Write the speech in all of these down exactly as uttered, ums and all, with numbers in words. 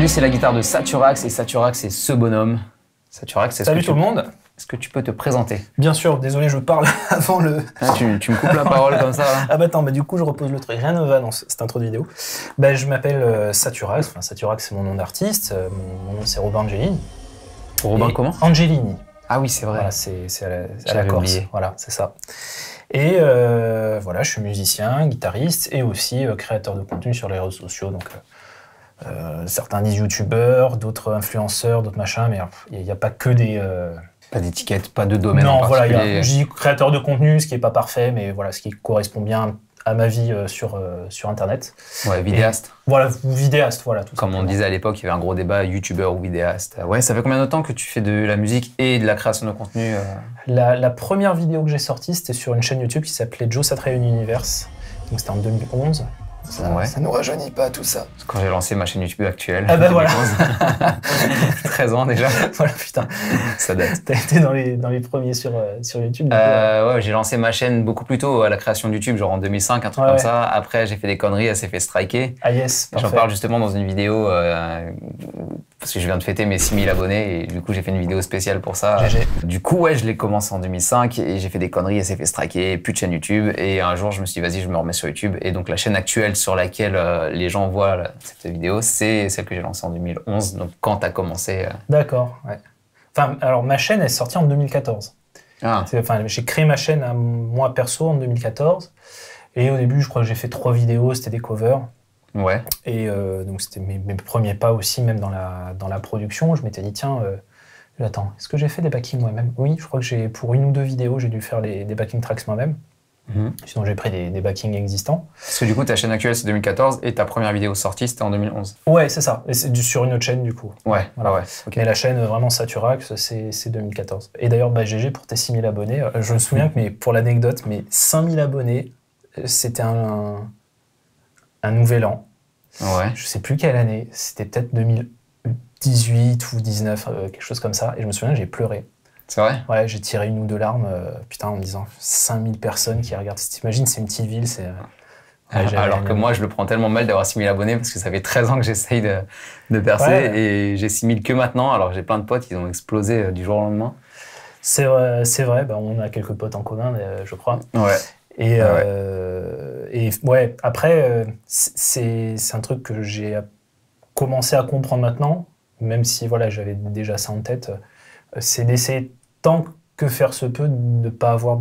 Aujourd'hui, c'est la guitare de Saturax et Saturax, c'est ce bonhomme. Saturax, c'est Salut tout le monde. Est-ce que tu peux te présenter? Bien sûr, désolé, je parle avant le... Ah, tu, tu me coupes la parole comme ça là. Ah bah attends, bah du coup je repose le truc. Rien ne va dans cette intro de vidéo. Bah, je m'appelle euh, Saturax, enfin Saturax c'est mon nom d'artiste, euh, mon, mon nom c'est Robin Angelini. Robin Et comment? Angelini. Ah oui, c'est vrai. Voilà, c'est à la, à la J'avais Corse. oublié. Voilà, c'est ça. Et euh, voilà, je suis musicien, guitariste et aussi euh, créateur de contenu sur les réseaux sociaux. Donc euh, euh, certains disent youtubeurs, d'autres influenceurs, d'autres machins, mais il n'y a, a pas que des... Euh, Pas d'étiquette, pas de domaine en Non, voilà, particulier. y a, je dis créateur de contenu, ce qui n'est pas parfait, mais voilà, ce qui correspond bien à ma vie euh, sur, euh, sur Internet. Ouais, vidéaste. Et, voilà, vidéaste, voilà. Tout Comme simplement. on disait à l'époque, il y avait un gros débat, youtubeur ou vidéaste. Ouais, ça fait combien de temps que tu fais de la musique et de la création de contenu euh... la, la première vidéo que j'ai sortie, c'était sur une chaîne YouTube qui s'appelait Joe Satriani Universe. Donc c'était en deux mille onze. Ça, ouais. ça nous rajeunit pas tout ça. Quand j'ai lancé ma chaîne YouTube actuelle. Ah bah voilà. treize ans déjà. Voilà, putain. Ça date. T'as été dans les, dans les premiers sur, euh, sur YouTube. Euh, ouais, j'ai lancé ma chaîne beaucoup plus tôt à la création de YouTube, genre en deux mille cinq, un truc ouais, comme ouais. ça. Après, j'ai fait des conneries, elle s'est fait striker. Ah yes, J'en parle justement dans une vidéo euh, parce que je viens de fêter mes six mille abonnés et du coup, j'ai fait une vidéo spéciale pour ça. G G. Du coup, ouais, je l'ai commencé en deux mille cinq et j'ai fait des conneries, elle s'est fait striker, plus de chaîne YouTube. Et un jour, je me suis dit, vas-y, je me remets sur YouTube. Et donc, la chaîne actuelle sur laquelle euh, les gens voient là, cette vidéo, c'est celle que j'ai lancée en deux mille onze. Donc, quand t'as commencé. Euh... D'accord, ouais. Enfin, alors, ma chaîne est sortie en deux mille quatorze. Ah. Enfin, j'ai créé ma chaîne à moi perso en deux mille quatorze. Et au début, je crois que j'ai fait trois vidéos, c'était des covers. Ouais. Et euh, donc, c'était mes, mes premiers pas aussi, même dans la, dans la production. Je m'étais dit, tiens, euh, attends, est-ce que j'ai fait des backings moi-même? Oui, je crois que j'ai pour une ou deux vidéos, j'ai dû faire les, des backing tracks moi-même. Mmh. Sinon, j'ai pris des, des backings existants. Parce que du coup, ta chaîne actuelle, c'est deux mille quatorze et ta première vidéo sortie, c'était en deux mille onze. Ouais, c'est ça. Et c'est du, sur une autre chaîne, du coup. Ouais, voilà. Ah ouais. Okay. Mais la chaîne, vraiment, Saturax, c'est deux mille quatorze. Et d'ailleurs, bah, G G, pour tes six mille abonnés, euh, je me souviens que, mais, pour l'anecdote, mes cinq mille abonnés, c'était un, un, un nouvel an. Ouais. Je sais plus quelle année. C'était peut-être deux mille dix-huit ou dix-neuf, euh, quelque chose comme ça. Et je me souviens, j'ai pleuré. C'est vrai? Ouais, j'ai tiré une ou deux larmes, euh, putain, en me disant cinq mille personnes qui regardent. T'imagines, c'est une petite ville, c'est... Euh, ouais, alors que moi, je le prends tellement mal d'avoir six mille abonnés parce que ça fait treize ans que j'essaye de, de percer ouais. Et j'ai six mille que maintenant, alors que j'ai plein de potes, ils ont explosé euh, du jour au lendemain. C'est vrai, c'est vrai, bah, on a quelques potes en commun, euh, je crois. Ouais. Et, ah ouais. Euh, et ouais, après, euh, c'est un truc que j'ai commencé à comprendre maintenant, même si voilà, j'avais déjà ça en tête, c'est d'essayer tant que faire se peut de ne pas avoir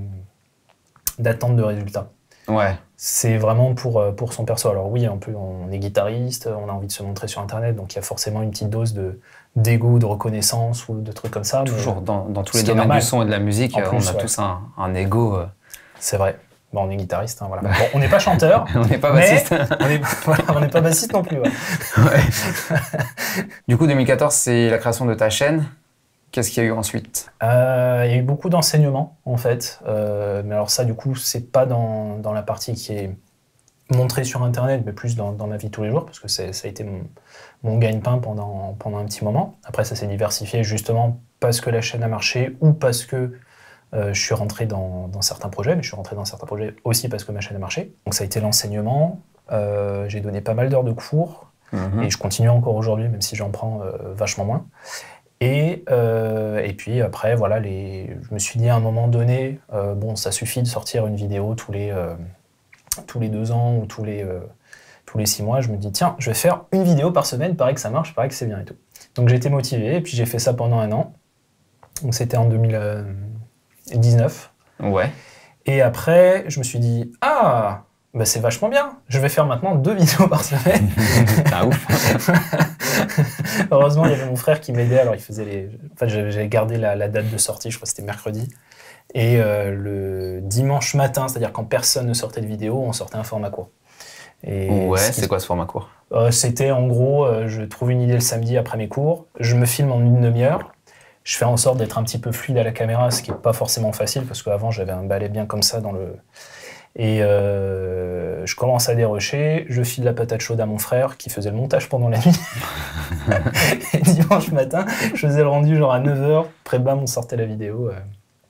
d'attente de, de résultats. Ouais. C'est vraiment pour, pour son perso. Alors oui, un peu, on est guitariste, on a envie de se montrer sur Internet, donc il y a forcément une petite dose d'ego, de, de reconnaissance ou de trucs comme ça. Toujours, dans, dans tous les domaines du son et de la musique, plus, on a ouais. tous un, un ego. Euh... C'est vrai. Bon, on est guitariste, hein, voilà. Bon, on n'est pas chanteur. On n'est pas bassiste. On n'est voilà, pas bassiste non plus. Ouais. Ouais. Du coup, deux mille quatorze, c'est la création de ta chaîne. Qu'est-ce qu'il y a eu ensuite? euh, Il y a eu beaucoup d'enseignements, en fait. Euh, mais alors ça, du coup, c'est pas dans, dans la partie qui est montrée sur Internet, mais plus dans, dans ma vie de tous les jours, parce que ça a été mon, mon gagne-pain pendant, pendant un petit moment. Après, ça s'est diversifié justement parce que la chaîne a marché ou parce que Euh, je suis rentré dans, dans certains projets, mais je suis rentré dans certains projets aussi parce que ma chaîne a marché. Donc ça a été l'enseignement, euh, j'ai donné pas mal d'heures de cours, mmh. Et je continue encore aujourd'hui, même si j'en prends euh, vachement moins. Et, euh, et puis après, voilà, les, je me suis dit à un moment donné, euh, bon, ça suffit de sortir une vidéo tous les, euh, tous les deux ans ou tous les, euh, tous les six mois. Je me dis, tiens, je vais faire une vidéo par semaine, pareil que ça marche, pareil que c'est bien et tout. Donc j'ai été motivé, et puis j'ai fait ça pendant un an. Donc c'était en deux mille dix-neuf. Ouais. Et après, je me suis dit, ah, bah c'est vachement bien. Je vais faire maintenant deux vidéos par semaine. Ah ouf. Heureusement, il y avait mon frère qui m'aidait. Alors, il faisait les. En fait, j'avais gardé la, la date de sortie. Je crois que c'était mercredi. Et euh, le dimanche matin, c'est-à-dire quand personne ne sortait de vidéo, on sortait un format court. Et ouais, c'est qui... quoi ce format court? euh, C'était en gros, euh, je trouve une idée le samedi après mes cours, je me filme en une demi-heure. Je fais en sorte d'être un petit peu fluide à la caméra, ce qui n'est pas forcément facile, parce qu'avant, j'avais un balai bien comme ça dans le... Et euh, je commence à dérocher, je file la patate chaude à mon frère, qui faisait le montage pendant la nuit. Et dimanche matin, je faisais le rendu genre à neuf heures, après bam, on sortait la vidéo. Euh...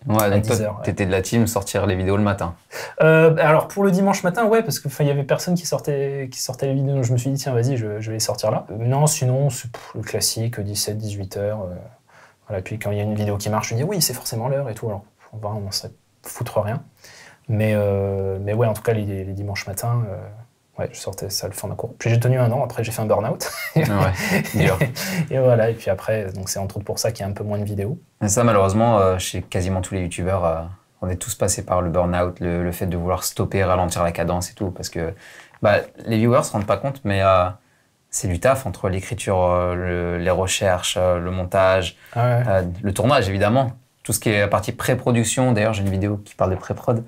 Ouais, donc dix toi, heures. t'étais de la team sortir les vidéos le matin. Euh, alors pour le dimanche matin, ouais, parce qu'il y avait personne qui sortait, qui sortait les vidéos, donc je me suis dit tiens vas-y, je, je vais les sortir là. Euh, non, sinon c'est pff, le classique, dix-sept dix-huit heures. Euh, voilà, puis quand il y a une vidéo qui marche, je dis oui c'est forcément l'heure et tout. Alors on va, on s'en foutre rien. Mais, euh, mais ouais, en tout cas les, les dimanches matins, euh, ouais, je sortais ça le format court. Puis j'ai tenu un an, après j'ai fait un burn-out. Ouais, dur. Et voilà, et puis après, donc c'est entre autres pour ça qu'il y a un peu moins de vidéos. Et ça, malheureusement, euh, chez quasiment tous les youtubeurs, euh, on est tous passés par le burn-out, le, le fait de vouloir stopper, ralentir la cadence et tout, parce que bah, les viewers se rendent pas compte, mais euh, c'est du taf entre l'écriture, euh, le, les recherches, euh, le montage, Ah ouais. euh, le tournage évidemment, tout ce qui est la partie pré-production. D'ailleurs, j'ai une vidéo qui parle de pré-prod.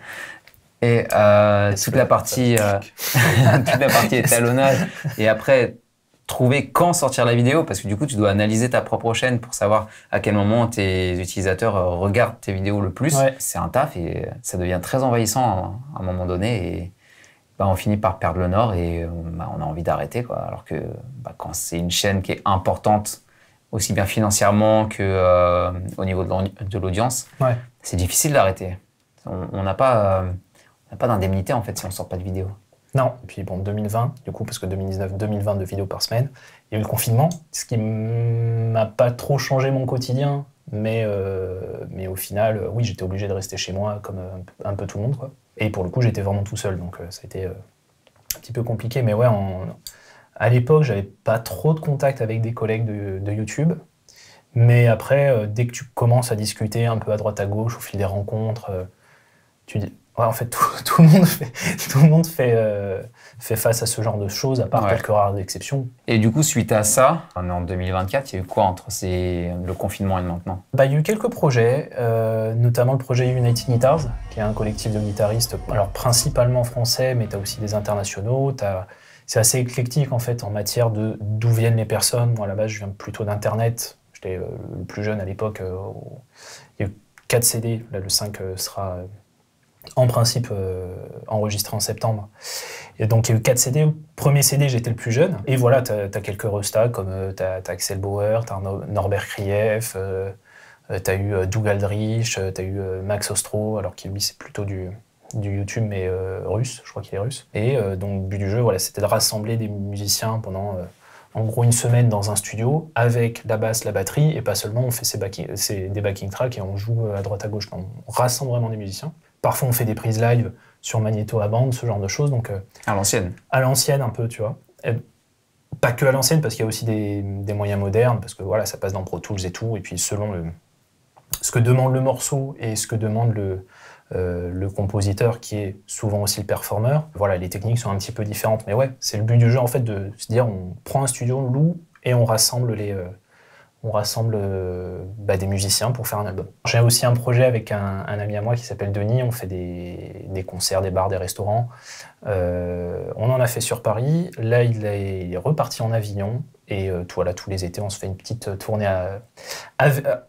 Et euh, toute la partie, euh, toute la partie étalonnage. Et après, trouver quand sortir la vidéo, parce que du coup, tu dois analyser ta propre chaîne pour savoir à quel moment tes utilisateurs regardent tes vidéos le plus. Ouais. C'est un taf et ça devient très envahissant à un moment donné. Et bah, on finit par perdre le nord et bah, on a envie d'arrêter, quoi. Alors que bah, quand c'est une chaîne qui est importante, aussi bien financièrement que euh, au niveau de l'audience, Ouais. c'est difficile d'arrêter. On n'a pas, euh, on n'a pas d'indemnité en fait si on sort pas de vidéo. Non, et puis bon, deux mille vingt, du coup, parce que deux mille dix-neuf, deux mille vingt de vidéos par semaine, il y a eu le confinement, ce qui m'a pas trop changé mon quotidien, mais, euh, mais au final, euh, oui, j'étais obligé de rester chez moi comme euh, un peu tout le monde, quoi. Et pour le coup, j'étais vraiment tout seul, donc euh, ça a été euh, un petit peu compliqué, mais ouais, en, à l'époque, j'avais pas trop de contact avec des collègues de, de YouTube, mais après, euh, dès que tu commences à discuter un peu à droite à gauche, au fil des rencontres, euh, tu dis... Ouais, en fait, tout, tout le monde, fait, tout le monde fait, euh, fait face à ce genre de choses, à part Ouais. quelques rares exceptions. Et du coup, suite à ça, on est en deux mille vingt-quatre, il y a eu quoi entre ces, le confinement et maintenant? Bah, il y a eu quelques projets, euh, notamment le projet United Guitars, qui est un collectif de guitaristes, alors principalement français, mais tu as aussi des internationaux. C'est assez éclectique en fait en matière de d'où viennent les personnes. Moi, à la base, je viens plutôt d'Internet. J'étais euh, le plus jeune à l'époque. Euh, il y a eu quatre C D, là le cinq euh, sera... Euh, en principe euh, enregistré en septembre. Et donc il y a eu quatre C D. Premier C D, j'étais le plus jeune. Et voilà, tu as quelques restats comme euh, tu as Axel Bauer, tu as Norbert Krief, euh, tu as eu euh, Doug Aldrich, tu as eu euh, Max Ostro, alors qu'il lui c'est plutôt du, du YouTube mais euh, russe, je crois qu'il est russe. Et euh, donc le but du jeu, voilà, c'était de rassembler des musiciens pendant euh, en gros une semaine dans un studio avec la basse, la batterie, et pas seulement on fait ses backing, ses, des backing tracks et on joue à droite à gauche. Non, on rassemble vraiment des musiciens. Parfois, on fait des prises live sur magnéto à bande, ce genre de choses. Donc, euh, à l'ancienne. À l'ancienne, un peu, tu vois. Et pas que à l'ancienne, parce qu'il y a aussi des, des moyens modernes, parce que voilà, ça passe dans Pro Tools et tout. Et puis, selon le, ce que demande le morceau et ce que demande le, euh, le compositeur, qui est souvent aussi le performeur, voilà, les techniques sont un petit peu différentes. Mais ouais, c'est le but du jeu, en fait, de se dire, on prend un studio, on loue, et on rassemble les... Euh, on rassemble euh, bah, des musiciens pour faire un album. J'ai aussi un projet avec un, un ami à moi qui s'appelle Denis, on fait des, des concerts, des bars, des restaurants. Euh, on en a fait sur Paris, là il est, il est reparti en Avignon, et euh, voilà, tous les étés on se fait une petite tournée à... à,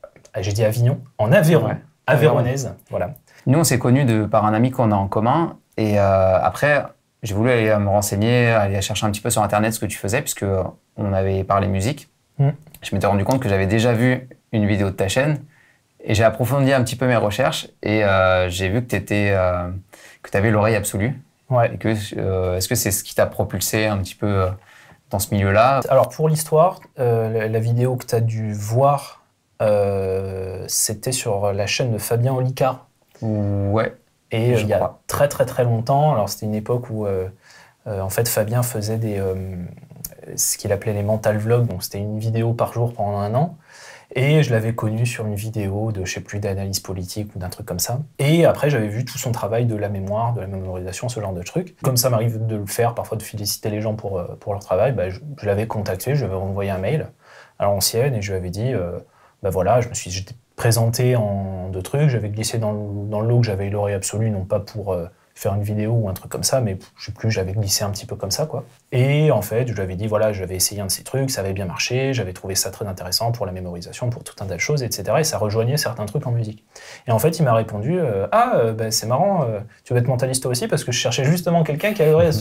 à j'ai dit Avignon, en Aveyron, Ouais. Aveyronnaise, voilà. Nous on s'est connus de, par un ami qu'on a en commun, et euh, après j'ai voulu aller me renseigner, aller chercher un petit peu sur internet ce que tu faisais, puisque on avait parlé musique. Mm. Je m'étais rendu compte que j'avais déjà vu une vidéo de ta chaîne et j'ai approfondi un petit peu mes recherches et euh, j'ai vu que tu euh, que avais l'oreille absolue. Ouais. Et que, euh, est-ce que c'est ce qui t'a propulsé un petit peu euh, dans ce milieu-là? Alors pour l'histoire, euh, la, la vidéo que tu as dû voir, euh, c'était sur la chaîne de Fabien Olicard. Ouais. Et euh, il y a très très très longtemps, alors c'était une époque où euh, euh, en fait Fabien faisait des... Euh, ce qu'il appelait les mental vlogs, donc c'était une vidéo par jour pendant un an. Et je l'avais connu sur une vidéo de, je sais plus, d'analyse politique ou d'un truc comme ça. Et après, j'avais vu tout son travail de la mémoire, de la mémorisation, ce genre de trucs. Comme ça m'arrive de le faire, parfois de féliciter les gens pour, pour leur travail, bah, je, je l'avais contacté, je lui avais envoyé un mail à l'ancienne et je lui avais dit, euh, bah voilà, je me suis j'étais présenté en deux trucs, j'avais glissé dans le, dans le lot que j'avais eu l'oreille absolue, non pas pour... Euh, faire une vidéo ou un truc comme ça, mais je sais plus, j'avais glissé un petit peu comme ça, quoi. Et en fait, je lui avais dit, voilà, j'avais essayé un de ces trucs, ça avait bien marché, j'avais trouvé ça très intéressant pour la mémorisation, pour tout un tas de choses, et cetera. Et ça rejoignait certains trucs en musique. Et en fait, il m'a répondu, euh, ah, euh, bah, c'est marrant, euh, tu veux être mentaliste toi aussi, parce que je cherchais justement quelqu'un qui avait...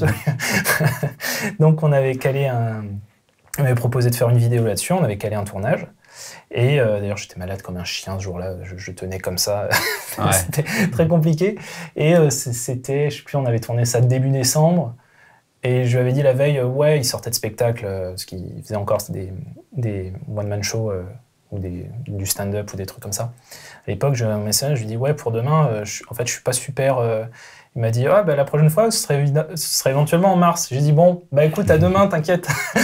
Donc on avait calé un... On m'avait proposé de faire une vidéo là-dessus, on avait calé un tournage. Et euh, d'ailleurs, j'étais malade comme un chien ce jour-là. Je, je tenais comme ça. Ouais. C'était très compliqué. Et euh, c'était, je sais plus, on avait tourné ça début décembre. Et je lui avais dit la veille, euh, ouais, il sortait de spectacle, euh, parce qu'il faisait encore des, des one-man shows euh, ou des, du stand-up ou des trucs comme ça. À l'époque, j'ai un message, je lui dis, ouais, pour demain, euh, je, en fait, je suis pas super... Euh, il m'a dit, ah, bah, la prochaine fois, ce serait, ce serait éventuellement en mars. J'ai dit, bon, bah écoute, à demain, t'inquiète.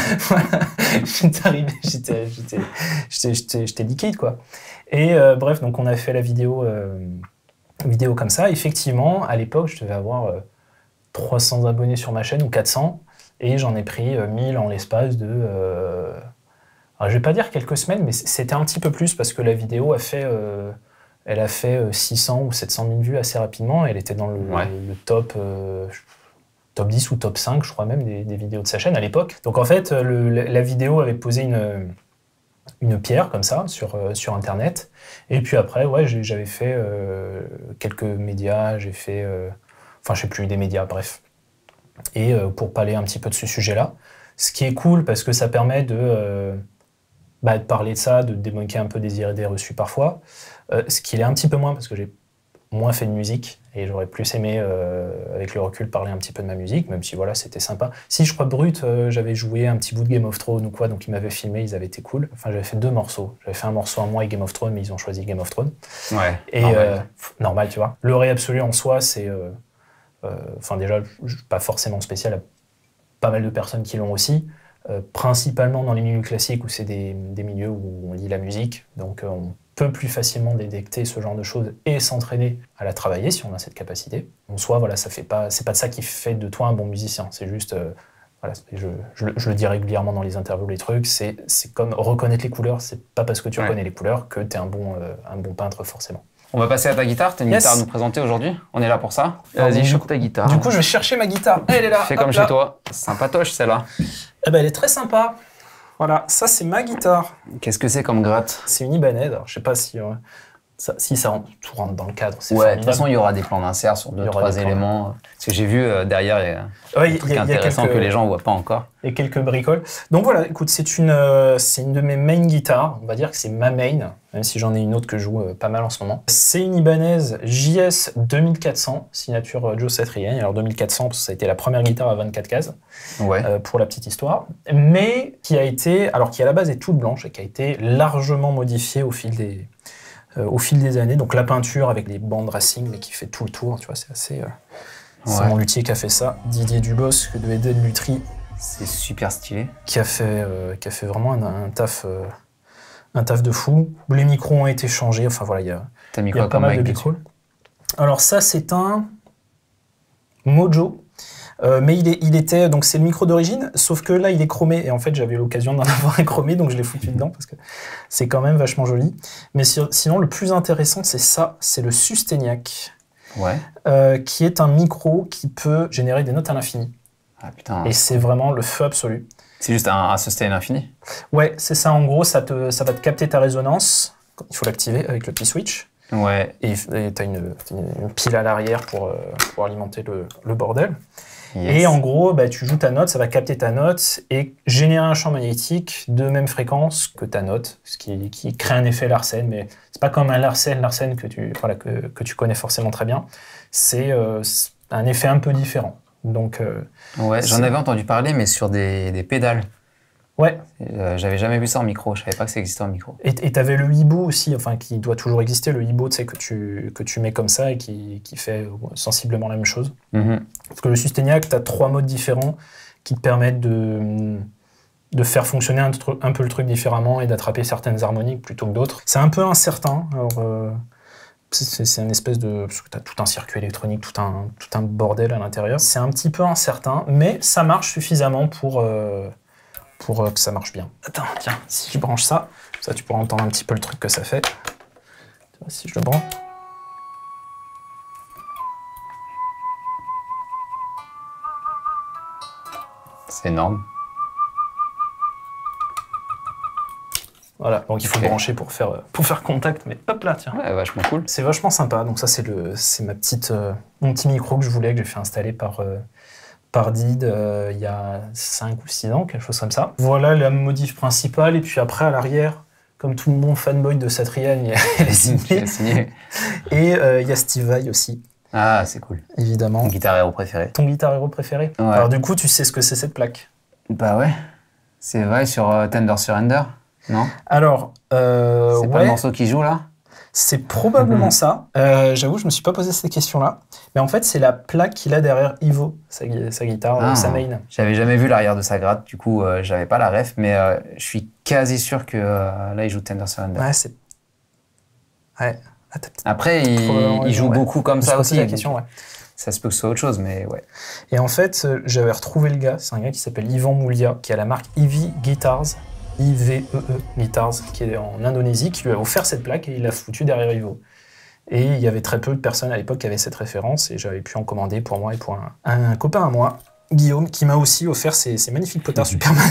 J'étais arrivé, j'étais, j'étais, j'étais, j'étais, j'étais liquide, quoi. Et euh, bref, donc on a fait la vidéo, euh, vidéo comme ça. Effectivement, à l'époque, je devais avoir euh, trois cents abonnés sur ma chaîne, ou quatre cents, et j'en ai pris euh, mille en l'espace de... Euh, alors, je vais pas dire quelques semaines, mais c'était un petit peu plus, parce que la vidéo a fait... Euh, Elle a fait six cents ou sept cent mille vues assez rapidement. Elle était dans le, ouais. le, le top, euh, top dix ou top cinq, je crois même, des, des vidéos de sa chaîne à l'époque. Donc en fait, le, la vidéo avait posé une, une pierre comme ça sur, euh, sur Internet. Et puis après, ouais, j'avais fait euh, quelques médias, j'ai fait... Euh, enfin, je sais plus, des médias, bref. Et euh, pour parler un petit peu de ce sujet-là, ce qui est cool parce que ça permet de... Euh, Bah, de parler de ça, de débunker un peu des idées reçues parfois. Euh, ce qui l'est un petit peu moins, parce que j'ai moins fait de musique, et j'aurais plus aimé, euh, avec le recul, parler un petit peu de ma musique, même si voilà, c'était sympa. Si, je crois, Brut, euh, j'avais joué un petit bout de Game of Thrones ou quoi, donc ils m'avaient filmé, ils avaient été cool. Enfin, j'avais fait deux morceaux. J'avais fait un morceau à moi et Game of Thrones, mais ils ont choisi Game of Thrones. Ouais, et normal. Euh, normal, tu vois. Le ré absolu en soi, c'est... Euh, euh, enfin, déjà, pas forcément spécial, à pas mal de personnes qui l'ont aussi. Euh, principalement dans les milieux classiques où c'est des, des milieux où on lit la musique, donc euh, on peut plus facilement détecter ce genre de choses et s'entraîner à la travailler si on a cette capacité. En soi, voilà, ça fait pas, c'est pas ça qui fait de toi un bon musicien, c'est juste, euh, voilà, je, je, je le dis régulièrement dans les interviews, les trucs, c'est, c'est comme reconnaître les couleurs, c'est pas parce que tu ouais. reconnais les couleurs que t'es un bon, euh, un bon peintre forcément. On va passer à ta guitare, t'as une yes. guitare à nous présenter aujourd'hui, on est là pour ça. Vas-y, chope ta guitare. Du coup, je vais chercher ma guitare, elle est là. Fais comme là. chez toi, sympatoche celle-là. Eh ben, elle est très sympa. Voilà, ça c'est ma guitare. Qu'est-ce que c'est comme gratte? C'est une Ibanez, alors je sais pas si, euh, ça, si ça rentre, tout rentre dans le cadre. Ouais, de toute façon il y aura des plans d'insert sur deux, trois éléments. Parce que j'ai vu euh, derrière, il y a ouais, des trucs y a, intéressants y a quelques, que les gens ne voient pas encore. Il y a quelques bricoles. Donc voilà, écoute, c'est une, euh, c'est une de mes main guitares. On va dire que c'est ma main, même si j'en ai une autre que je joue euh, pas mal en ce moment. C'est une Ibanez J S deux mille quatre cents, signature euh, Joe Satriani. Alors deux mille quatre cents, parce que ça a été la première guitare à vingt-quatre cases, ouais. euh, pour la petite histoire. Mais qui a été, alors qui à la base est toute blanche et qui a été largement modifiée au fil des, euh, au fil des années. Donc la peinture avec les bandes racing, mais qui fait tout le tour, tu vois, c'est assez... Euh, c'est ouais. mon luthier qui a fait ça, Didier Dubos, de Eden Lutherie. C'est super stylé. Qui a fait, euh, qui a fait vraiment un, un, taf, euh, un taf de fou. Les micros ont été changés, enfin voilà, il y a, mis y a pas mal de micros. Alors ça, c'est un Mojo, euh, mais il, est, il était, donc c'est le micro d'origine, sauf que là, il est chromé, et en fait, j'avais l'occasion d'en avoir un chromé, donc je l'ai foutu dedans, parce que c'est quand même vachement joli. Mais si, sinon, le plus intéressant, c'est ça, c'est le Susteniac. Ouais. Euh, qui est un micro qui peut générer des notes à l'infini. Ah, putain. Et c'est vraiment le feu absolu. C'est juste un, un sustain infini? Ouais, c'est ça. En gros, ça, te, ça va te capter ta résonance. Il faut l'activer avec le petit switch. Ouais. Et tu as une, une pile à l'arrière pour, euh, pour alimenter le, le bordel. Yes. Et en gros, bah, tu joues ta note, ça va capter ta note et générer un champ magnétique de même fréquence que ta note, ce qui, qui crée un effet Larsen. Mais c'est pas comme un Larsen, Larsen que tu, voilà, que, que tu connais forcément très bien. C'est euh, un effet un peu différent. Donc, euh, ouais, j'en avais entendu parler, mais sur des, des pédales. Ouais. Euh, J'avais jamais vu ça en micro, je savais pas que ça existait en micro. Et tu avais le hibou aussi, enfin qui doit toujours exister, le hibou, tu sais, que tu, que tu mets comme ça et qui, qui fait sensiblement la même chose. Mm-hmm. Parce que le Susteniac, tu as trois modes différents qui te permettent de, de faire fonctionner un, un peu le truc différemment et d'attraper certaines harmoniques plutôt que d'autres. C'est un peu incertain. Alors, euh, c'est une espèce de... Parce que tu as tout un circuit électronique, tout un, tout un bordel à l'intérieur. C'est un petit peu incertain, mais ça marche suffisamment pour... Euh, pour que ça marche bien. Attends, tiens, si je branche ça, ça tu pourras entendre un petit peu le truc que ça fait. Si je le branche. C'est énorme. Voilà, donc il faut okay. le brancher pour faire, pour faire contact, mais hop là, tiens. Ouais, vachement cool. C'est vachement sympa, donc ça c'est ma petite, euh, mon petit micro que je voulais, que j'ai fait installer par... Euh, par Did euh, il y a cinq ou six ans, quelque chose comme ça. Voilà la modif principale, et puis après à l'arrière, comme tout le monde fanboy de Satriani, il est signé. signé. Et il euh, y a Steve Vai aussi. Ah, c'est cool. Évidemment. Ton guitare héros préféré. Ton guitare héros préféré. Ouais. Alors du coup, tu sais ce que c'est cette plaque? Bah ouais. C'est vrai sur euh, Tender Surrender, non? Alors, euh, c'est ouais. pas le morceau qui joue là? C'est probablement mmh. ça. Euh, J'avoue, je me suis pas posé ces questions-là. Mais en fait, c'est la plaque qu'il a derrière Ivo, sa, sa guitare, ah, sa main. J'avais jamais vu l'arrière de sa gratte, du coup, euh, j'avais pas la ref, mais euh, je suis quasi sûr que euh, là, il joue Tender Surrender. Ouais, c'est. Ouais. Ah, après, il, il joue ouais. beaucoup comme je ça aussi. La question, ouais. Ça se peut que ce soit autre chose, mais ouais. Et en fait, j'avais retrouvé le gars. C'est un gars qui s'appelle Ivan Moulia, qui a la marque Ivy Guitars. I V E E Guitars, qui est en Indonésie, qui lui a offert cette plaque et il l'a foutu derrière Ivo. Et il y avait très peu de personnes à l'époque qui avaient cette référence et j'avais pu en commander pour moi et pour un, un copain à moi, Guillaume, qui m'a aussi offert ces, ces magnifiques potards Superman.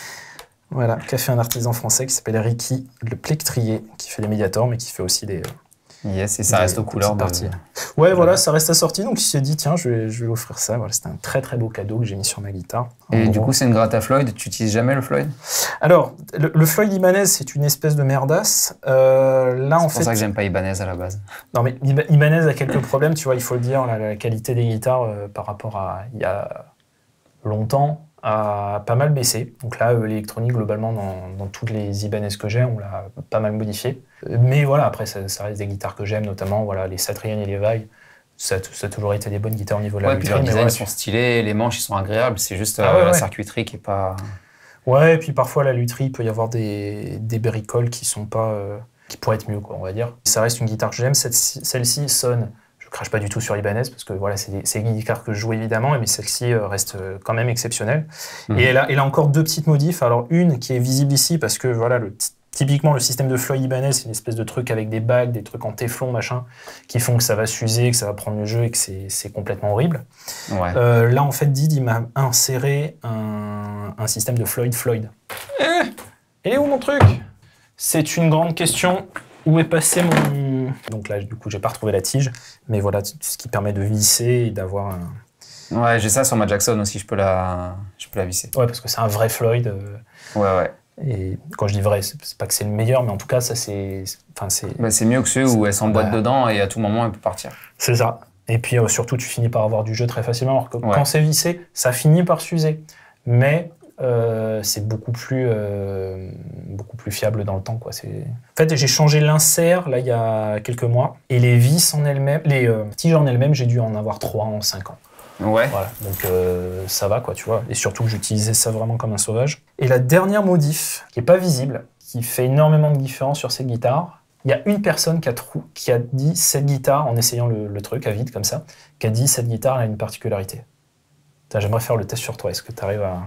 Voilà, qu'a fait un artisan français qui s'appelle Ricky Le Plectrier, qui fait les Mediator, mais qui fait aussi des... Yes, et ça des, reste aux couleurs de... parties. Ouais, voilà, ça reste assorti, donc il s'est dit, tiens, je vais, je vais offrir ça. Voilà, c'était un très très beau cadeau que j'ai mis sur ma guitare. Et gros. Du coup, c'est une gratte à Floyd, tu n'utilises jamais le Floyd? Alors, le, le Floyd Ibanez, c'est une espèce de merdasse. Euh, là, en fait... C'est pour ça que j'aime pas Ibanez à la base. Non, mais Ibanez a quelques problèmes, tu vois, il faut le dire, la, la qualité des guitares euh, par rapport à il y a longtemps a pas mal baissé. Donc là, euh, l'électronique, globalement, dans, dans toutes les Ibanez que j'ai, on l'a pas mal modifié. Mais voilà, après, ça, ça reste des guitares que j'aime, notamment voilà, les Satriani et les Vai. Ça, ça a toujours été des bonnes guitares au niveau de la ouais, puis leurs designs ouais, sont stylés, les manches ils sont agréables, c'est juste ah, euh, ouais, la ouais. circuiterie qui est pas... Ouais, et puis parfois la lutherie, il peut y avoir des, des bricoles qui sont pas... Euh, qui pourraient être mieux, quoi, on va dire. Ça reste une guitare que j'aime, celle-ci sonne... Je crache pas du tout sur Ibanez, parce que voilà, c'est une guitare que je joue évidemment, mais celle-ci reste quand même exceptionnelle. Mmh. Et elle a, elle a encore deux petites modifs. Alors une qui est visible ici, parce que voilà, le, typiquement le système de Floyd Ibanez, c'est une espèce de truc avec des bagues, des trucs en téflon, machin, qui font que ça va s'user, que ça va prendre le jeu et que c'est complètement horrible. Ouais. Euh, là, en fait, Did, il m'a inséré un, un système de Floyd Floyd. Eh, il est où mon truc? C'est une grande question. Où est passé mon... Donc là, du coup, j'ai pas retrouvé la tige, mais voilà, ce qui permet de visser et d'avoir un... Ouais, j'ai ça sur ma Jackson aussi, je peux la, je peux la visser. Ouais, parce que c'est un vrai Floyd. Euh... Ouais, ouais. Et quand je dis vrai, c'est pas que c'est le meilleur, mais en tout cas, ça c'est... Enfin, c'est bah, c'est mieux que ceux où elle s'emboîte bah... dedans et à tout moment, elle peut partir. C'est ça. Et puis euh, surtout, tu finis par avoir du jeu très facilement, alors que ouais. quand c'est vissé, ça finit par s'user. Mais... Euh, c'est beaucoup plus euh, beaucoup plus fiable dans le temps, quoi. En fait, j'ai changé l'insert là il y a quelques mois et les vis en elles-mêmes, les euh, tiges en elles-mêmes, j'ai dû en avoir trois en cinq ans. Ouais. Voilà, donc euh, ça va, quoi, tu vois. Et surtout que j'utilisais ça vraiment comme un sauvage. Et la dernière modif qui est pas visible, qui fait énormément de différence sur cette guitare. Il y a une personne qui a, trou qui a dit cette guitare en essayant le, le truc à vide comme ça, qui a dit cette guitare a une particularité. J'aimerais faire le test sur toi. Est-ce que tu arrives à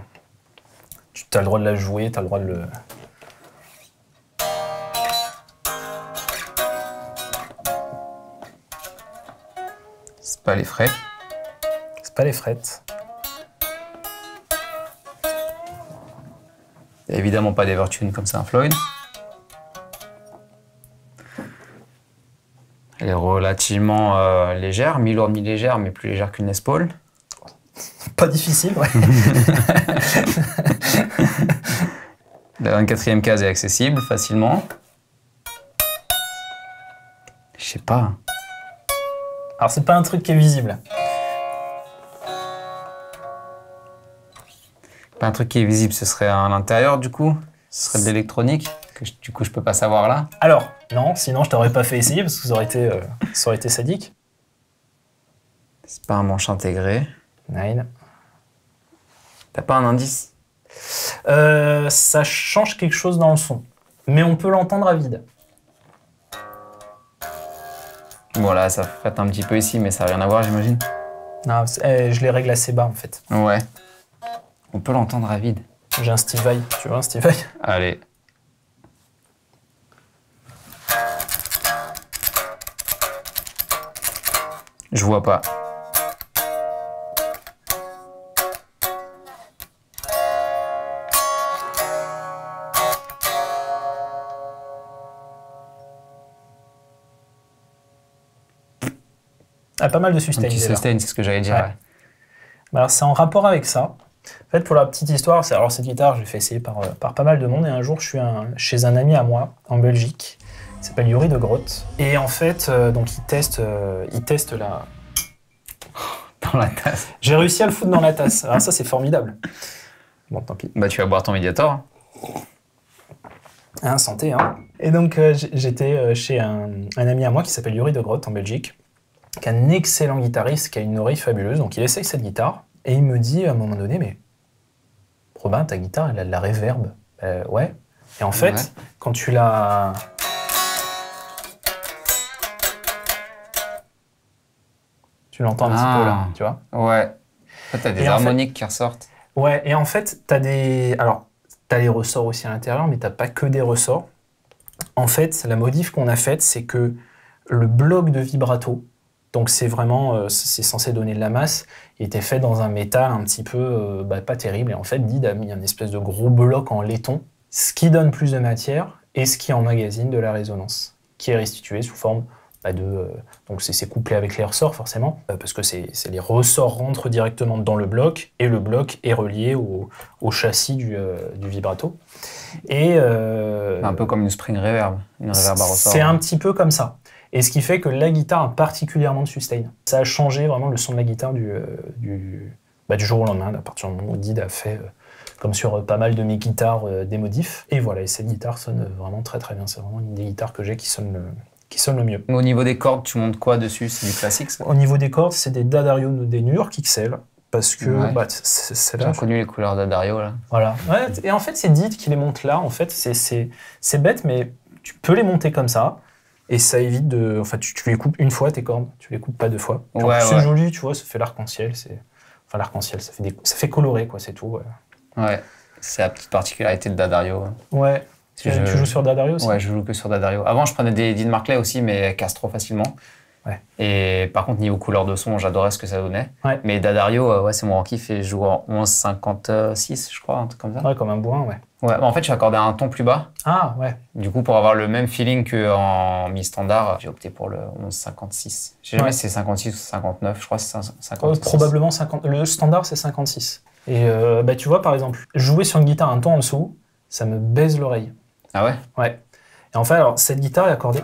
Tu as le droit de la jouer, tu as le droit de le... C'est pas les frettes. C'est pas les frettes. Il y a évidemment pas d'Evertune comme c'est un Floyd. Elle est relativement euh, légère, mi-lourde, mi-légère, mais plus légère qu'une Les Paul. Pas difficile, ouais. La vingt-quatrième case est accessible facilement. Je sais pas. Alors c'est pas un truc qui est visible. Pas un truc qui est visible, ce serait à l'intérieur du coup. Ce serait de l'électronique que je, du coup je peux pas savoir là. Alors non, sinon je t'aurais pas fait essayer parce que ça aurait été, euh, ça aurait été sadique. C'est pas un manche intégré. Nine. T'as pas un indice? euh, Ça change quelque chose dans le son, mais on peut l'entendre à vide. Voilà, ça frette un petit peu ici, mais ça n'a rien à voir, j'imagine. Non, eh, je les règle assez bas en fait. Ouais. On peut l'entendre à vide. J'ai un Steve Vai, tu vois un Steve Vai? Allez. Je vois pas. Ah, pas mal de sustain. Un petit sustain, c'est ce que j'allais dire. Ouais. Ouais. Alors c'est en rapport avec ça. En fait, pour la petite histoire, c'est- alors cette guitare, je l'ai fait essayer par, euh, par pas mal de monde. Et un jour, je suis un- chez un ami à moi, en Belgique, qui s'appelle Yuri de Groot. Et en fait, euh, donc il teste, euh, il teste la... Dans la tasse. J'ai réussi à le foutre dans la tasse. Alors ça, c'est formidable. Bon, tant pis. Bah, tu vas boire ton Mediator. Hein. Hein, santé, hein. Et donc, euh, j- j'étais euh, chez un, un ami à moi qui s'appelle Yuri de Groot, en Belgique, qui est un excellent guitariste, qui a une oreille fabuleuse. Donc, il essaye cette guitare. Et il me dit à un moment donné, mais Robin, ta guitare, elle a de la réverb. Euh, ouais. Et en fait, Ouais. quand tu la... Tu l'entends un Ah. petit peu là, tu vois. Ouais. En fait, t'as des Et en fait- harmoniques qui ressortent. Ouais, et en fait, t'as des... Alors, t'as les ressorts aussi à l'intérieur, mais t'as pas que des ressorts. En fait, la modif qu'on a faite, c'est que le bloc de vibrato, donc c'est vraiment, euh, c'est censé donner de la masse, il était fait dans un métal un petit peu, euh, bah, pas terrible. Et en fait, Did a mis un espèce de gros bloc en laiton, ce qui donne plus de matière et ce qui emmagasine de la résonance, qui est restituée sous forme bah, de... euh, donc c'est c'est couplé avec les ressorts forcément, euh, parce que c'est c'est les ressorts rentrent directement dans le bloc et le bloc est relié au, au châssis du, euh, du vibrato. Et euh, Un peu comme une spring reverb, une reverb à ressort. c'est un petit peu comme ça. Et ce qui fait que la guitare a particulièrement de sustain. Ça a changé vraiment le son de la guitare du, euh, du, bah, du jour au lendemain, à partir du moment où Did a fait, euh, comme sur euh, pas mal de mes guitares, euh, des modifs. Et voilà, et cette guitare sonne vraiment très très bien. C'est vraiment une des guitares que j'ai qui sonne le, qui sonne le mieux. Au niveau des cordes, tu montes quoi dessus? C'est du classique, ça? Au niveau des cordes, c'est des D'Addario, des New York X L. Parce que Ouais. bah, c'est c'est J'ai là. connu les couleurs d'Addario, là. Voilà. Ouais, et en fait, c'est Did qui les monte là. En fait, c'est- c'est c'est bête, mais tu peux les monter comme ça. Et ça évite de. Enfin, tu, tu les coupes une fois tes cordes, tu les coupes pas deux fois. Puis en Ouais, plus, c'est ouais. joli, tu vois, ça fait l'arc-en-ciel. c'est- Enfin, l'arc-en-ciel, ça fait des... ça fait coloré, quoi, c'est tout. Ouais. Ouais. C'est la petite particularité de D'Addario. Ouais. Si Tu, je- tu joues sur D'Addario aussi? Ouais, je joue que sur D'Addario. Avant, je prenais des Dean Markley aussi, mais elles cassent trop facilement. Ouais. Et par contre, niveau couleur de son, j'adorais ce que ça donnait. Ouais. Mais D'Addario, euh, ouais, c'est mon grand kiff et je joue en onze cinquante-six, je crois, un truc comme ça. Ouais, comme un bourrin, ouais. Ouais, bah, en fait, je suis accordé à un ton plus bas. Ah, ouais. Du coup, pour avoir le même feeling qu'en mi-standard, j'ai opté pour le onze cinquante-six. Je sais jamais Ouais. si c'est cinquante-six ou cinquante-neuf, je crois que c'est Euh, cinquante-six. probablement cinquante. Le standard, c'est cinquante-six. Et euh, bah, tu vois, par exemple, jouer sur une guitare un ton en dessous, ça me baise l'oreille. Ah ouais? Ouais. Et en fait, alors, cette guitare est accordée.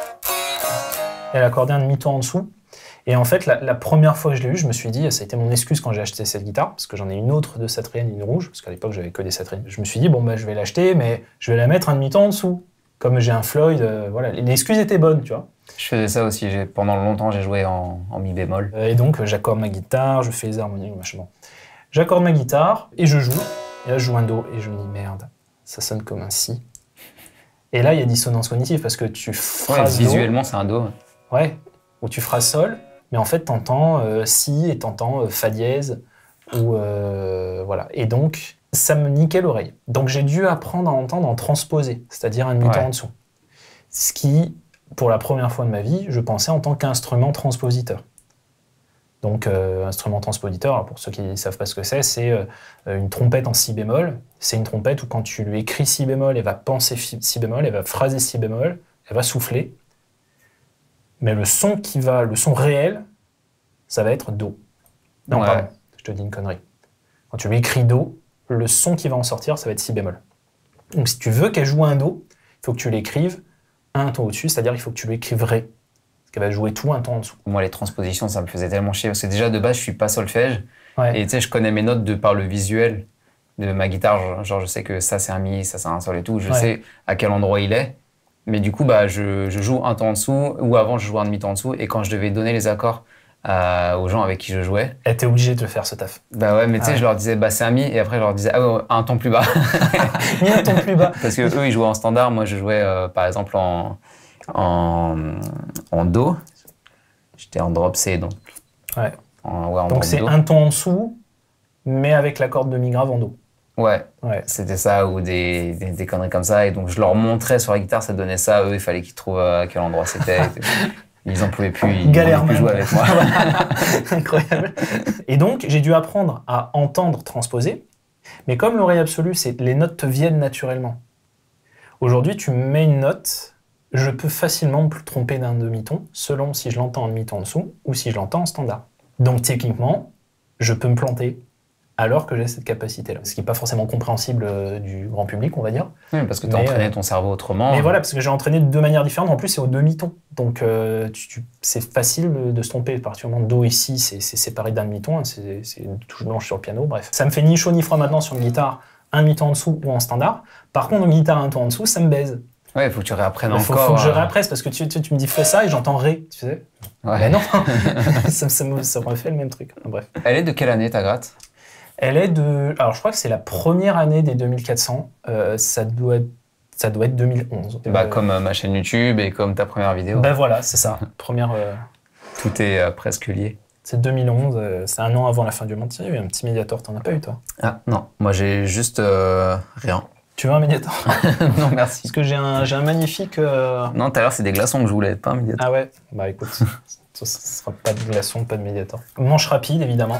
Elle est accordée un demi-ton en dessous. Et en fait, la, la première fois que je l'ai eu, je me suis dit, ça a été mon excuse quand j'ai acheté cette guitare, parce que j'en ai une autre de Satrienne, une rouge, parce qu'à l'époque, j'avais que des Satriennes. Je me suis dit, bon, bah, je vais l'acheter, mais je vais la mettre un demi-ton en dessous. Comme j'ai un Floyd, euh, voilà. L'excuse était bonne, tu vois. Je faisais ça aussi. J'ai- Pendant longtemps, j'ai joué en, en mi bémol. Euh, Et donc, euh, j'accorde ma guitare, je fais les harmonies, machin. Bon. J'accorde ma guitare et je joue. Et là, je joue un Do et je me dis, merde, ça sonne comme un Si. Et là, il y a dissonance cognitive parce que tu Ouais, phrases Do. visuellement, c'est un Do. Ouais, où tu feras Sol, mais en fait, t'entends euh, Si et t'entends euh, Fa dièse. Ou, euh, voilà. Et donc, ça me niquait l'oreille. Donc, j'ai dû apprendre à entendre en transposé, c'est-à-dire un demi-ton Ouais. en dessous. Ce qui, pour la première fois de ma vie, je pensais en tant qu'instrument transpositeur. Donc, euh, instrument transpositeur, alors pour ceux qui ne savent pas ce que c'est, c'est euh, une trompette en si bémol. C'est une trompette où quand tu lui écris si bémol, elle va penser fi- si bémol, elle va phraser si bémol, elle va souffler. Mais le son qui va, le son réel, ça va être Do. Non, Ouais. pardon, je te dis une connerie. Quand tu lui écris Do, le son qui va en sortir, ça va être si bémol. Donc, si tu veux qu'elle joue un Do, il faut que tu l'écrives un ton au-dessus, c'est-à-dire il faut que tu l'écrives Ré. Parce qu'elle va jouer tout un ton en dessous. Moi, les transpositions, ça me faisait tellement chier. Parce que déjà, de base, je suis pas solfège. Ouais. Et tu sais, je connais mes notes de par le visuel de ma guitare. Genre, genre, je sais que ça, c'est un mi, ça, c'est un sol et tout. Je Ouais. sais à quel endroit il est. Mais du coup, bah, je, je joue un ton en dessous. Ou avant, je jouais un demi-ton en dessous. Et quand je devais donner les accords euh, aux gens avec qui je jouais, Elle était obligée de le faire, ce taf. bah ouais, mais tu sais, Ah ouais. je leur disais, bah, c'est un mi. Et après, je leur disais, ah ouais, un ton plus bas. Ni un ton plus bas. Parce que eux, ils jouaient en standard. Moi, je jouais, euh, par exemple, en, en, en Do. J'étais en drop C, donc. Ouais. En, ouais, en Donc drop c'est Do. un ton en dessous, mais avec la corde de mi grave en Do. Ouais, Ouais. c'était ça, ou des, des, des conneries comme ça. Et donc, je leur montrais sur la guitare, ça donnait ça. Eux, il fallait qu'ils trouvent à quel endroit c'était. Ils en pouvaient plus, ils ne Galère pouvaient plus même. jouer avec moi. Incroyable. Et donc, j'ai dû apprendre à entendre transposer. Mais comme l'oreille absolue, c'est les notes te viennent naturellement. Aujourd'hui, tu mets une note, je peux facilement me tromper d'un demi-ton, selon si je l'entends en demi-ton en dessous ou si je l'entends en standard. Donc, techniquement, je peux me planter alors que j'ai cette capacité-là. Ce qui n'est pas forcément compréhensible euh, du grand public, on va dire. Oui, parce que tu as entraîné euh, ton cerveau autrement. Mais voilà, parce que j'ai entraîné de deux manières différentes. En plus, c'est au demi-ton. Donc, euh, tu, tu, c'est facile de se tromper. Particulièrement Do ici, c'est séparé d'un demi-ton. Hein, c'est une touche blanche sur le piano. Bref, ça me fait ni chaud ni froid maintenant sur une guitare, un mi-ton en dessous ou en standard. Par contre, une guitare un ton en dessous, ça me baise. Ouais, il faut que tu réapprennes encore. Il faut, faut que je réapprenne parce que tu, tu, tu me dis fais ça et j'entends ré. Tu sais ouais. Ben non, ça, ça, me, ça me refait le même truc. Bref. Elle est de quelle année ta gratte? Elle est de. Alors je crois que c'est la première année des deux mille quatre cents. Euh, ça, doit être, ça doit être deux mille onze. Bah, euh, comme euh, ma chaîne YouTube et comme ta première vidéo. Ben voilà, c'est ça. Première. Euh... Tout est euh, presque lié. C'est deux mille onze, euh, c'est un an avant la fin du monde. Il y a eu un petit Mediator, t'en as pas eu toi? Ah non, moi j'ai juste euh, rien. Tu veux un Mediator? Non, merci. Parce que j'ai un, un magnifique... Euh... Non, tout à l'heure, c'est des glaçons que je voulais, pas un Mediator. Ah ouais? Bah écoute, ça, ça sera pas de glaçons, pas de Mediator. Manche rapide, évidemment,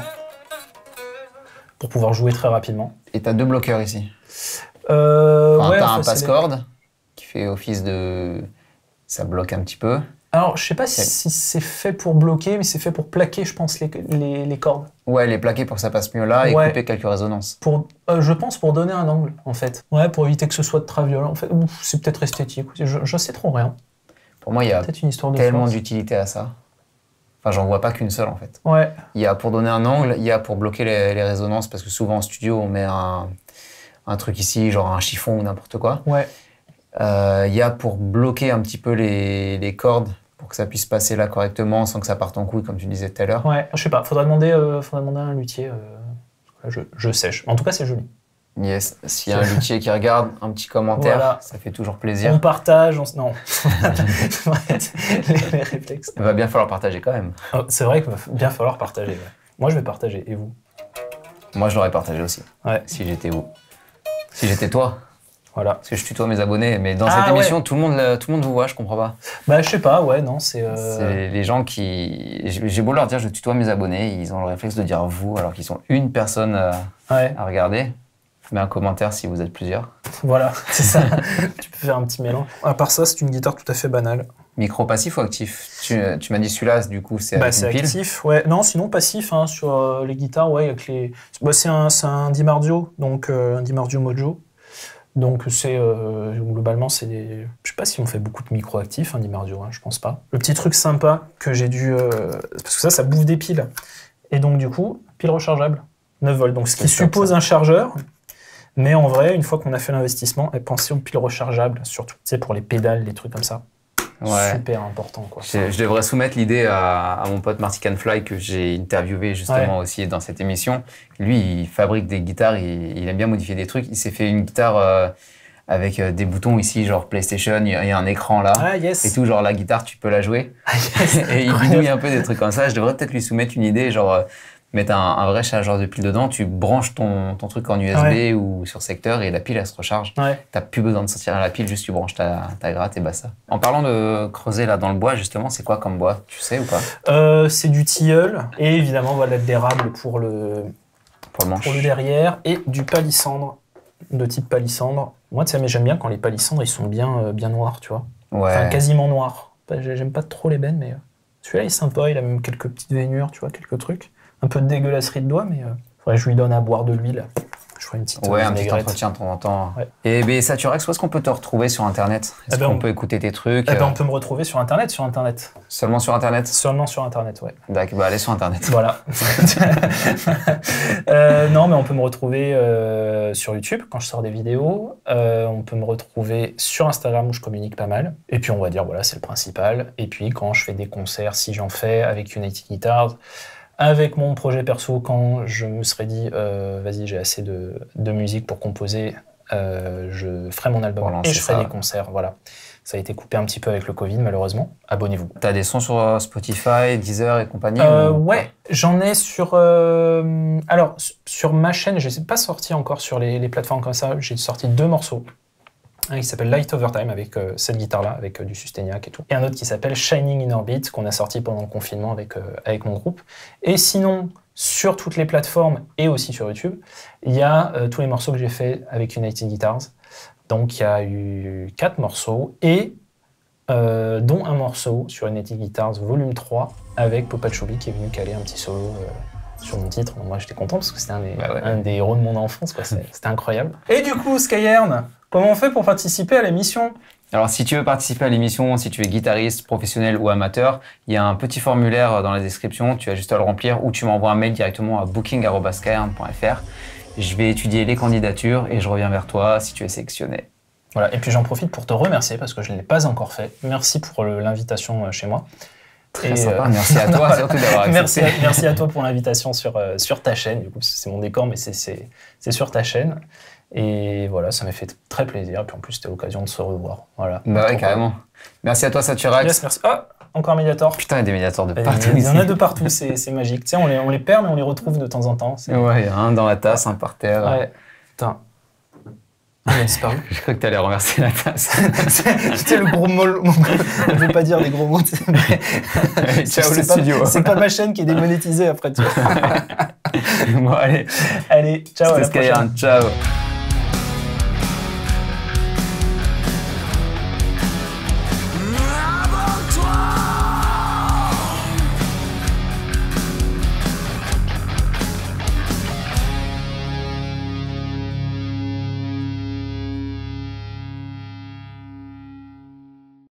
pour pouvoir jouer très rapidement. Et t'as deux bloqueurs ici. Euh, enfin, ouais, t'as en un fait, passe-corde les... qui fait office de... Ça bloque un petit peu. Alors, je sais pas si c'est fait pour bloquer, mais c'est fait pour plaquer, je pense, les, les, les cordes. Ouais, les plaquer pour que ça passe mieux là et ouais. couper quelques résonances. Pour, euh, je pense pour donner un angle, en fait. Ouais, pour éviter que ce soit très violent. En fait, c'est peut-être esthétique. Je, je sais trop rien. Pour moi, il y a une histoire de tellement d'utilité à ça. Enfin, j'en vois pas qu'une seule, en fait. Ouais. Il y a pour donner un angle, il y a pour bloquer les, les résonances, parce que souvent en studio, on met un, un truc ici, genre un chiffon ou n'importe quoi. Ouais. Euh, il y a pour bloquer un petit peu les, les cordes, pour que ça puisse passer là correctement sans que ça parte en couille, comme tu disais tout à l'heure. Ouais, je sais pas, faudrait demander, euh, faudrait demander à un luthier. Euh, je, je sèche. En tout cas, c'est joli. Yes, s'il y a un luthier qui regarde, un petit commentaire, voilà. Ça fait toujours plaisir. On partage, on... non. les, les réflexes. Il va bien falloir partager quand même. Oh, c'est vrai qu'il va bien falloir partager. Ouais. Moi, je vais partager, et vous? Moi, je l'aurais partagé aussi, ouais. Si j'étais vous. Si j'étais toi. Voilà. Parce que je tutoie mes abonnés, mais dans ah, cette émission, ouais. tout, le monde, tout le monde vous voit, je comprends pas. Bah, je sais pas, ouais, non, c'est... Euh... C'est les gens qui... J'ai beau leur dire, je tutoie mes abonnés, ils ont le réflexe de dire vous, alors qu'ils sont une personne euh, ouais. à regarder. Mets un commentaire si vous êtes plusieurs. Voilà, c'est ça. Tu peux faire un petit mélange. À part ça, c'est une guitare tout à fait banale. Micro passif ou actif? Tu, tu m'as dit celui-là, du coup, c'est bah, avec une pile? C'est actif, ouais. Non, sinon passif, hein, sur euh, les guitares, ouais, avec les... Bah, c'est un, un Dimardio, donc euh, un Dimardio Mojo. Donc c'est euh, globalement c'est des... Je sais pas si on fait beaucoup de micro actifs, hein, Dimardio, hein, je pense pas. Le petit truc sympa que j'ai dû... Euh... Parce que ça, ça bouffe des piles. Et donc du coup, pile rechargeable, neuf volts. Donc ce qui suppose ça. Un chargeur. Mais en vrai, une fois qu'on a fait l'investissement, pensez aux piles rechargeables, surtout, tu sais, pour les pédales, les trucs comme ça. Ouais. Super important, quoi. Je, je devrais soumettre l'idée à, à mon pote Marty Canfly, que j'ai interviewé justement ouais. aussi dans cette émission. Lui, il fabrique des guitares, il, il aime bien modifier des trucs. Il s'est fait une guitare euh, avec euh, des boutons ici, genre PlayStation, il y a un écran là. Ah, yes. Et tout, genre la guitare, tu peux la jouer. Ah, yes. Et il bidouille un peu des trucs comme ça. Je devrais peut-être lui soumettre une idée, genre... Euh, mettre un, un vrai chargeur de pile dedans, tu branches ton, ton truc en U S B ouais. ou sur secteur et la pile, elle se recharge. Ouais. T'as plus besoin de sortir la pile, juste tu branches ta, ta gratte et basta. En parlant de creuser là dans le bois, justement, c'est quoi comme bois? Tu sais ou pas? euh, C'est du tilleul et évidemment voilà, de l'érable pour le, pour, le manche. pour le derrière et du palissandre, de type palissandre. Moi, tu sais, mais j'aime bien quand les palissandres, ils sont bien, euh, bien noirs, tu vois. Ouais. Enfin, quasiment noirs. J'aime pas trop les bennes, mais celui-là, il est sympa, il a même quelques petites veinures, tu vois, quelques trucs. Un peu de dégueulasserie de doigts, mais il euh, faudrait que je lui donne à boire de l'huile. Je ferai une petite Ouais, euh, un petit entretien de temps en temps. Ouais. Et ben, Saturax, où est-ce qu'on peut te retrouver sur Internet? Est-ce eh ben, qu'on on... peut écouter tes trucs? Eh ben, on peut me retrouver sur Internet, sur Internet. Seulement sur Internet? Seulement sur Internet, ouais. D'accord, bah allez sur Internet. Voilà. euh, non, mais on peut me retrouver euh, sur YouTube quand je sors des vidéos. Euh, on peut me retrouver sur Instagram où je communique pas mal. Et puis on va dire, voilà, c'est le principal. Et puis quand je fais des concerts, si j'en fais avec United Guitars, avec mon projet perso, quand je me serais dit, euh, vas-y, j'ai assez de, de musique pour composer, euh, je ferai mon album et je ferai ça. Des concerts. Voilà. Ça a été coupé un petit peu avec le Covid, malheureusement. Abonnez-vous. T'as des sons sur Spotify, Deezer et compagnie? euh, ou... Ouais, j'en ai sur... Euh... Alors, sur ma chaîne, je ne sais pas sorti encore sur les, les plateformes comme ça. J'ai sorti deux morceaux. Un qui s'appelle Light Overtime avec euh, cette guitare-là, avec euh, du Susteniac et tout. Et un autre qui s'appelle Shining in Orbit, qu'on a sorti pendant le confinement avec, euh, avec mon groupe. Et sinon, sur toutes les plateformes et aussi sur YouTube, il y a euh, tous les morceaux que j'ai fait avec United Guitars. Donc, il y a eu quatre morceaux, et euh, dont un morceau sur United Guitars Volume trois avec Popal Chubby qui est venu caler un petit solo euh, sur mon titre. Moi, j'étais content parce que c'était un, bah ouais. un des héros de mon enfance, quoi. C'était incroyable. Et du coup, Skyern, comment on fait pour participer à l'émission ? Alors, si tu veux participer à l'émission, si tu es guitariste, professionnel ou amateur, il y a un petit formulaire dans la description, tu as juste à le remplir ou tu m'envoies un mail directement à booking arobase skyern point f r. Je vais étudier les candidatures et je reviens vers toi si tu es sélectionné. Voilà, et puis j'en profite pour te remercier parce que je ne l'ai pas encore fait. Merci pour l'invitation chez moi. Très et sympa, euh... merci à toi surtout d'avoir accepté. Merci à, merci à toi pour l'invitation sur, euh, sur ta chaîne, du coup c'est mon décor mais c'est sur ta chaîne. Et voilà, ça m'a fait très plaisir. Et puis en plus, c'était l'occasion de se revoir. Voilà. Bah ouais, carrément. Merci à toi, Saturax. Yes, merci. Ah, encore un Mediator. Putain, il y a des Mediators de partout. Il y en a de partout, c'est magique. Tu sais, on les, on les perd, mais on les retrouve de temps en temps. Ouais, il y a un dans la tasse, un par terre. Ouais. Putain. Il a disparu. Je crois que tu allais renverser la tasse. C'était le gros mot. Je ne veux pas dire des gros mots. Mais... Ciao le studio. C'est pas ma chaîne qui est démonétisée après. Tu vois. Bon, allez. Allez, ciao. C'était Skyern. Ciao.